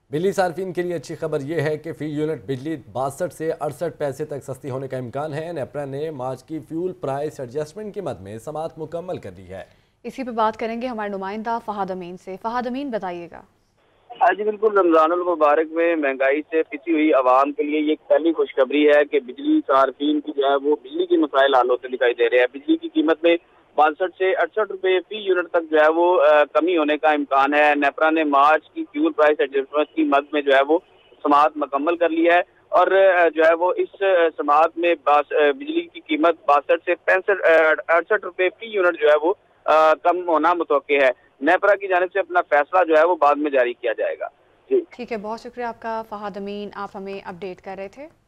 बिजली सार्फिन के लिए अच्छी खबर यह है कि फी यूनिट बिजली 62 से 68 पैसे तक सस्ती होने का इम्कान है। नेपरा ने मार्च की फ्यूल प्राइस एडजस्टमेंट की मद में समाअत मुकम्मल कर ली है। इसी पे बात करेंगे हमारे नुमाइंदा फहाद अमीन से। फहाद अमीन, बताइएगा। आज बिल्कुल रमजानुल मुबारक में महंगाई से पिसी हुई आवाम के लिए ये पहली खुशखबरी है कि बिजली सार्फिन की जो है वो बिजली के मसाइल हल होते दिखाई दे रहे हैं। बिजली की कीमत में 62 से 68 रुपए फी यूनिट तक जो है वो कमी होने का इम्कान है। नेपरा ने मार्च की फ्यूल प्राइस एडजस्टमेंट की मद में जो है वो समाअत मुकम्मल कर ली है और जो है वो इस समाअत में बिजली की कीमत 62 से 68 रुपए फी यूनिट जो है वो कम होना मुतवक्के है। नेपरा की जानिब से अपना फैसला जो है वो बाद में जारी किया जाएगा। जी ठीक है, बहुत शुक्रिया आपका फहाद अमीन, आप हमें अपडेट कर रहे थे।